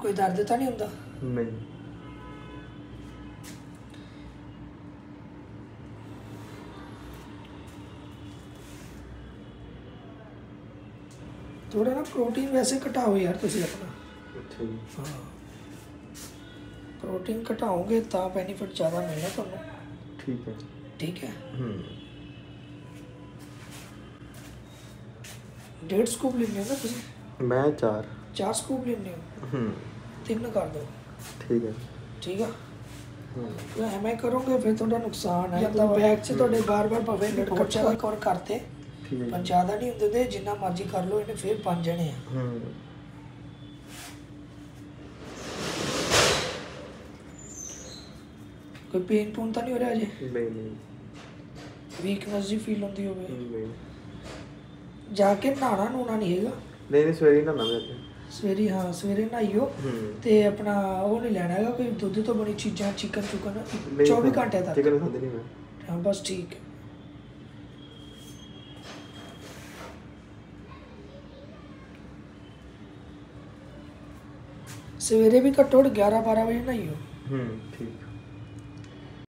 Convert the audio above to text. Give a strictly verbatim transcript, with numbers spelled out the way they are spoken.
कोई दर्द तो नहीं होता? नहीं। थोड़ा ना प्रोटीन वैसे घटाओ यार तुसी अपना। अच्छा जी। हाँ प्रोटीन घटाओगे तो बेनीफिट ज़्यादा मिलना तुहानू। ठीक है। ठीक है। हम्म डेढ़ स्कूप लेने हो ना तुसी? मैं चार चार स्कूप लेने हो? हम्म तीन कर दो। ठीक है। ठीक है। हम्म तो एवं करोगे फिर थोड़ा नुकसान है। तो बैग च थोड़े बार बार भावे खर्चा एक और करते ठीक है। पर ज़्यादा नहीं होंगे जिन्ना मर्जी कर लो इन्हें फिर पाँच जने हैं। हम्म कोई पेन पून तो नहीं हो रहा अजे? नहीं नहीं वीकनेस जी फील होती हो? नहीं जाके नहाना नूना नहीं है? नहीं नहीं सवेरे ना मैं सवेरे हाँ सवेरे नहाइयो ते अपना वो नहीं लेना है कोई दुध तो बनी चीज़ां चिकन चुकन चौबीस घंटे तक? चिकन खाते नहीं मैं। हाँ बस ठीक है। सवेरे भी घट्टो घट्ट ग्यारह बारह बजे नहाइयो। हम्म ठीक।